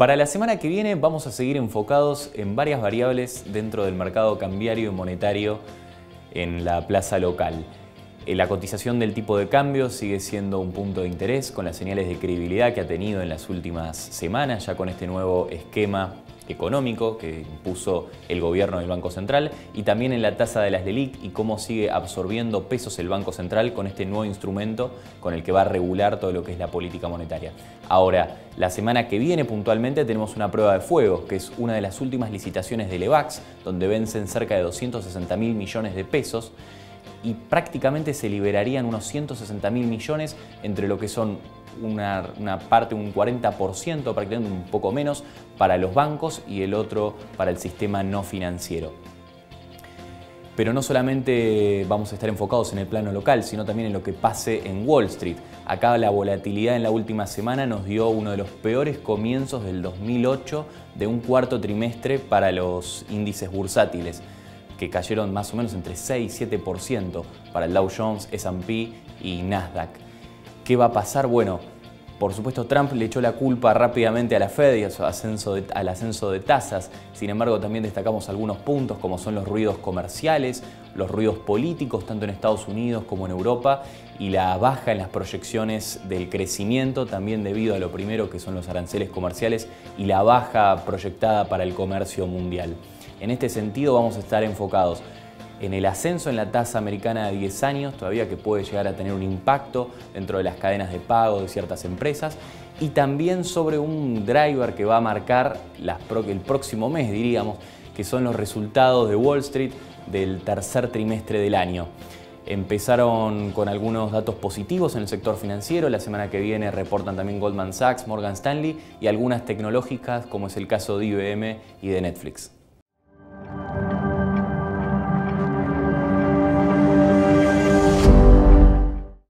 Para la semana que viene vamos a seguir enfocados en varias variables dentro del mercado cambiario y monetario en la plaza local. La cotización del tipo de cambio sigue siendo un punto de interés con las señales de credibilidad que ha tenido en las últimas semanas, ya con este nuevo esquema económico que impuso el gobierno del Banco Central, y también en la tasa de las LELIQ y cómo sigue absorbiendo pesos el Banco Central con este nuevo instrumento con el que va a regular todo lo que es la política monetaria. Ahora, la semana que viene puntualmente tenemos una prueba de fuego, que es una de las últimas licitaciones del EVAX, donde vencen cerca de 260.000 millones de pesos y prácticamente se liberarían unos 160.000 millones entre lo que son una parte, un 40%, prácticamente un poco menos, para los bancos y el otro para el sistema no financiero. Pero no solamente vamos a estar enfocados en el plano local, sino también en lo que pase en Wall Street. Acá la volatilidad en la última semana nos dio uno de los peores comienzos del 2008 de un cuarto trimestre para los índices bursátiles, que cayeron más o menos entre 6 y 7% para el Dow Jones, S&P y Nasdaq. ¿Qué va a pasar? Bueno, por supuesto Trump le echó la culpa rápidamente a la Fed y al ascenso de tasas. Sin embargo, también destacamos algunos puntos como son los ruidos comerciales, los ruidos políticos tanto en Estados Unidos como en Europa y la baja en las proyecciones del crecimiento también debido a lo primero que son los aranceles comerciales y la baja proyectada para el comercio mundial. En este sentido vamos a estar enfocados en el ascenso en la tasa americana de 10 años, todavía que puede llegar a tener un impacto dentro de las cadenas de pago de ciertas empresas, y también sobre un driver que va a marcar el próximo mes, diríamos, que son los resultados de Wall Street del tercer trimestre del año. Empezaron con algunos datos positivos en el sector financiero, la semana que viene reportan también Goldman Sachs, Morgan Stanley y algunas tecnológicas como es el caso de IBM y de Netflix.